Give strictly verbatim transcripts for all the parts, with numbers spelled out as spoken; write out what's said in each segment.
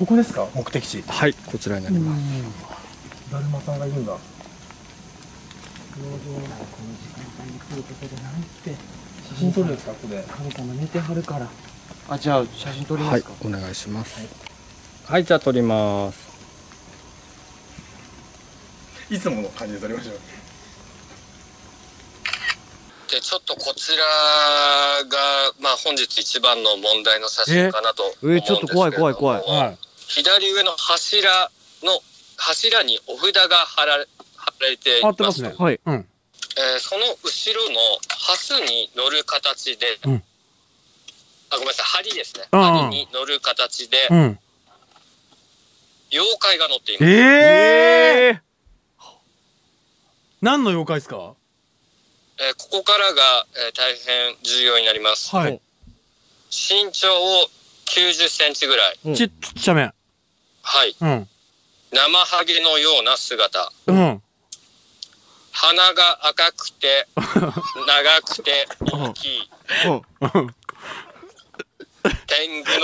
ここですか、目的地。 はい、こちらになります。 だるまさんがいるんだ。 農場ならこの時間帯に来ることじゃないって。 写真撮るんですか、ここで。 神様寝てはるから。あ、じゃあ写真撮りますか。 はい、お願いします。はい、はい、じゃあ撮ります。 いつもの感じで撮りましょう。 でちょっとこちらが、まあ、本日一番の問題の写真かなと思うんですけれども、 えー、ちょっと怖い怖い怖い、 はい、 左上の柱の柱にお札が貼られ貼られています。貼ってますね。 はい。うん。 えー、その後ろのハスに乗る形で、うん、あ、ごめんなさい、針ですね。針に乗る形で、うん、妖怪が乗っています。 ええー、何の妖怪ですか？ えー、ここからが、えー、大変重要になります。はい。身長をきゅうじゅっセンチぐらい。 うん、ちっちゃめ。 はい。うん。生ハゲのような姿。うん。鼻が赤くて長くて大きい。うん。天狗の。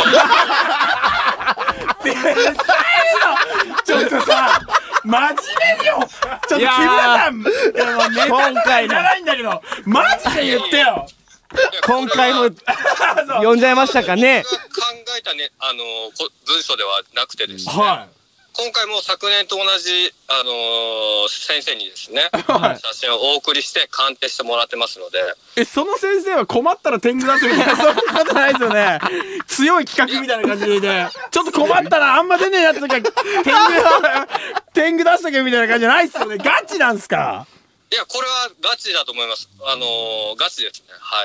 ちょっとさ。真面目によ。ちょっと木村さん、今回長いんだけど、マジで言ってよ。 今回も読んじゃいましたかね。 考えたね、あの文章ではなくてですね。はい。今回も昨年と同じあのー、先生にですね、はい、写真をお送りして鑑定してもらってますので。 え、その先生は困ったら天狗出すみたいなそういうことないですよね。強い企画みたいな感じで、ちょっと困ったらあんま出ねえやつが天狗天狗出しとけみたいな感じじゃないっすよね。ガチなんすか？ いや、これはガチだと思います。あのー、ガチですね。はい。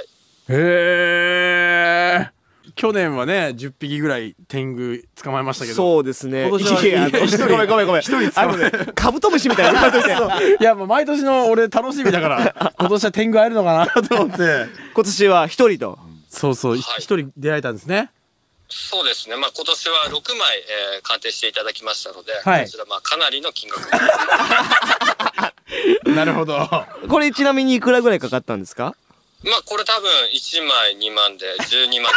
へえ。去年はね、じゅっぴきぐらい天狗捕まえましたけど。 そうですね。 今年はごめんごめんごめん。一人捕まえて。 カブトムシみたいな。 いや、もう毎年の俺楽しみだから、今年は天狗会えるのかなと思って。 今年は一人と。 そうそう、一人出会えたんですね。 そうですね。まあ今年はろくまい、えー、鑑定していただきましたので、はい、こちらまあかなりの金額。 なるほど。 これちなみにいくらぐらいかかったんですか？ まあこれ多分いちまいにまんでじゅうにまん。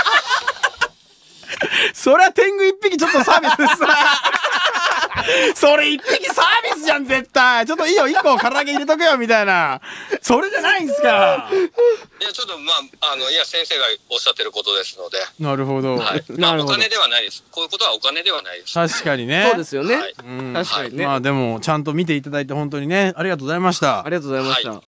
そりゃ天狗一匹ちょっとサービスです。それ一匹サービスじゃん絶対。ちょっといいよ一個唐揚げ入れとけよみたいな。それじゃないんすか。 いやちょっとまああのいや先生がおっしゃってることですので。 なるほど。 はい、まあお金ではないです。こういうことはお金ではないです。 確かにね。 そうですよね。 はい、 うん、確かにね。 まあでもちゃんと見ていただいて本当にねありがとうございました。 ありがとうございました。はい。